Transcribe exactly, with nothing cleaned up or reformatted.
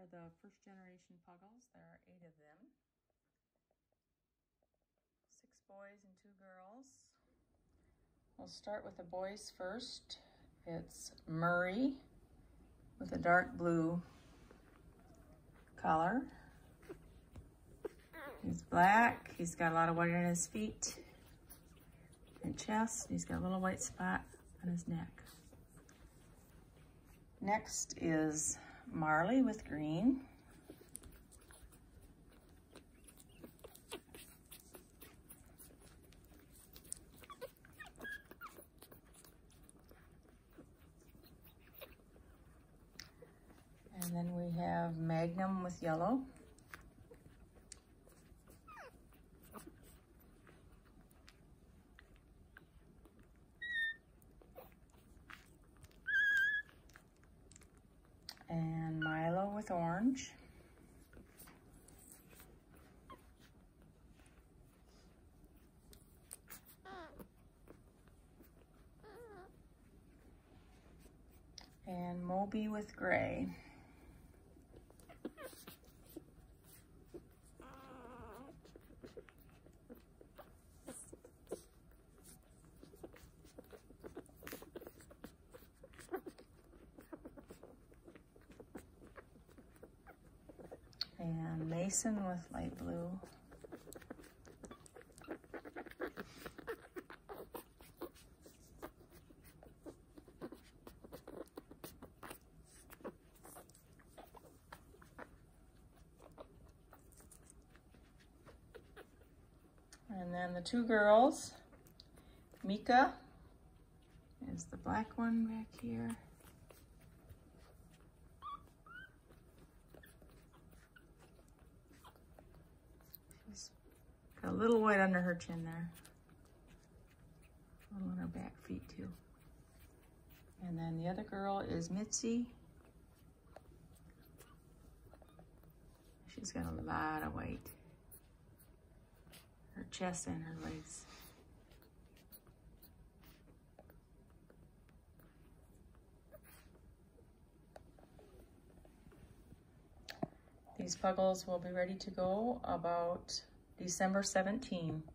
are the first generation Puggles. There are eight of them. Six boys and two girls. We'll start with the boys first. It's Murray with a dark blue collar. He's black. He's got a lot of white on his feet and chest. He's got a little white spot on his neck. Next is Marley with green. And then we have Magnum with yellow. And Milo with orange. And Moby with gray. And Mason with light blue. And then the two girls, Mika is the black one back here. She's got a little white under her chin there. A little on her back feet too. And then the other girl is Mitzi. She's got a lot of white. Her chest and her legs. These Puggles will be ready to go about December seventeenth.